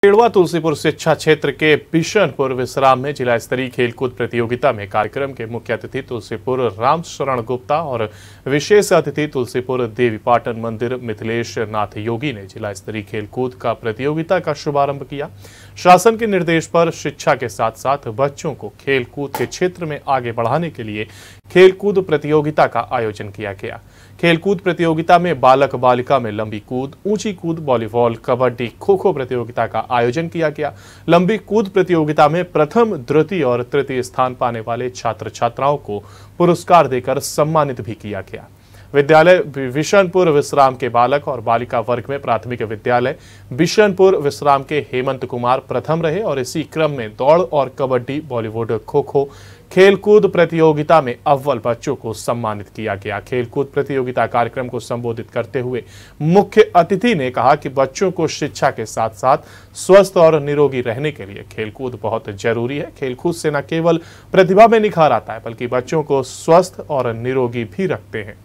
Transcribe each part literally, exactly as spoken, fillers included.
पेड़वा तुलसीपुर शिक्षा क्षेत्र के बिशनपुर विश्राम में जिला स्तरीय खेलकूद प्रतियोगिता में कार्यक्रम के मुख्य अतिथि तुलसीपुर रामशरण गुप्ता और विशेष अतिथि तुलसीपुर देवी पाटन मंदिर मिथिलेश नाथ योगी ने जिला स्तरीय खेलकूद का प्रतियोगिता का शुभारंभ किया। शासन के निर्देश पर शिक्षा के साथ साथ बच्चों को खेलकूद के क्षेत्र में आगे बढ़ाने के लिए खेलकूद प्रतियोगिता का आयोजन किया गया। खेलकूद प्रतियोगिता में बालक बालिका में लंबी कूद, ऊंची कूद, वॉलीबॉल, कबड्डी, खो खो प्रतियोगिता का आयोजन किया गया। लंबी कूद प्रतियोगिता में प्रथम, द्वितीय और तृतीय स्थान पाने वाले छात्र छात्राओं को पुरस्कार देकर सम्मानित भी किया गया। विद्यालय बिशनपुर विश्राम के बालक और बालिका वर्ग में प्राथमिक विद्यालय बिशनपुर विश्राम के हेमंत कुमार प्रथम रहे और इसी क्रम में दौड़ और कबड्डी, बॉलीवुड, खो खो खेलकूद प्रतियोगिता में अव्वल बच्चों को सम्मानित किया गया। खेलकूद प्रतियोगिता कार्यक्रम को संबोधित करते हुए मुख्य अतिथि ने कहा कि बच्चों को शिक्षा के साथ साथ स्वस्थ और निरोगी रहने के लिए खेलकूद बहुत जरूरी है। खेलकूद से न केवल प्रतिभा में निखार आता है बल्कि बच्चों को स्वस्थ और निरोगी भी रखते हैं।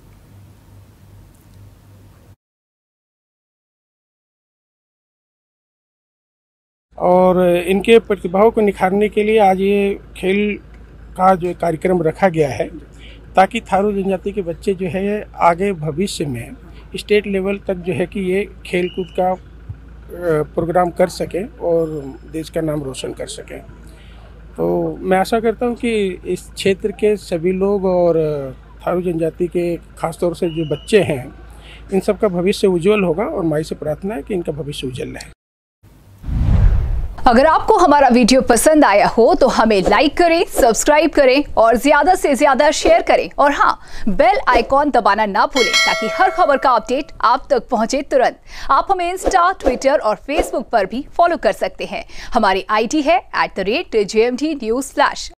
और इनके प्रतिभाओं को निखारने के लिए आज ये खेल का जो कार्यक्रम रखा गया है ताकि थारू जनजाति के बच्चे जो है आगे भविष्य में स्टेट लेवल तक जो है कि ये खेल कूद का प्रोग्राम कर सकें और देश का नाम रोशन कर सकें। तो मैं आशा करता हूँ कि इस क्षेत्र के सभी लोग और थारू जनजाति के खासतौर से जो बच्चे हैं इन सब का भविष्य उज्जवल होगा और माई से प्रार्थना है कि इनका भविष्य उज्जवल रहे। अगर आपको हमारा वीडियो पसंद आया हो तो हमें लाइक करें, सब्सक्राइब करें और ज्यादा से ज्यादा शेयर करें और हाँ, बेल आइकॉन दबाना ना भूलें ताकि हर खबर का अपडेट आप तक पहुंचे तुरंत। आप हमें इंस्टा, ट्विटर और फेसबुक पर भी फॉलो कर सकते हैं। हमारी आईडी है at the rate J M D news flash.